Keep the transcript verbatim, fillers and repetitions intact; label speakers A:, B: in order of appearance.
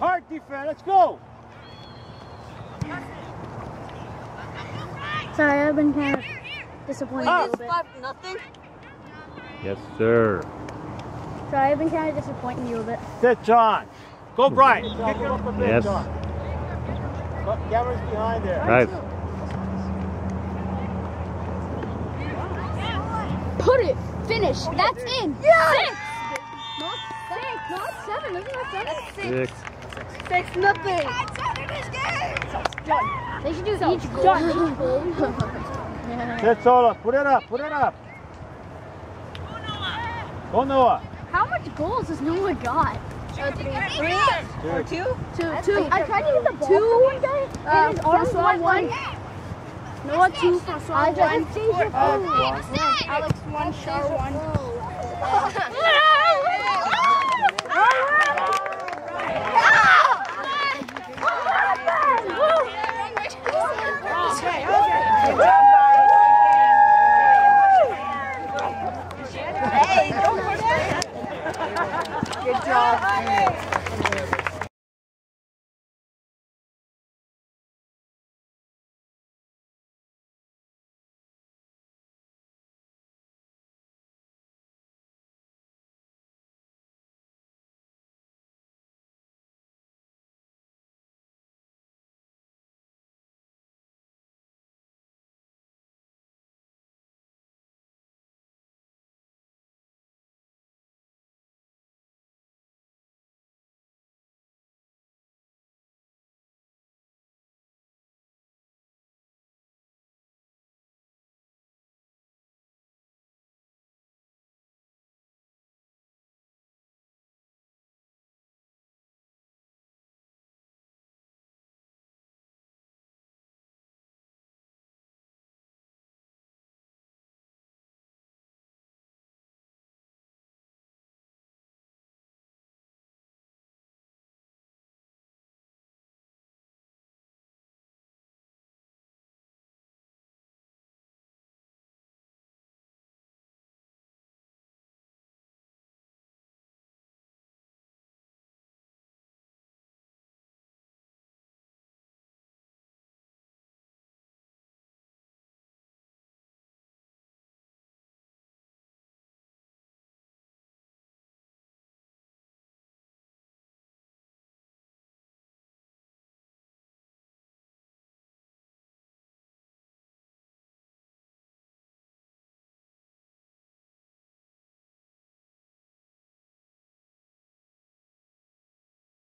A: Hard defense. Let's go.
B: Sorry, I've been kind of disappointed a little bit.
C: Five nothing.
D: Yes, sir.
B: Sorry, I've been kind of disappointing you a bit.
A: Sit, John. Go, Brian. Kick it up a bit,
D: Yes.
A: John. Look, camera's behind there.
D: Nice.
B: Put it. Finish. That's in.
C: Yeah.
B: Six. Not six. Not seven. Isn't that seven?
D: Six.
C: Six nothing.
B: They should do each goal.
A: Sit, Sola. Put it up. Put it up. Go, Noah.
B: How much goals has Noah got?
C: Uh, three. Three? Or two?
B: Two. Two. I tried to get the ball two. One guy. Uh, and his arms went one. Noah two. Francois one.
A: Alex one.
C: Alex one. Char one.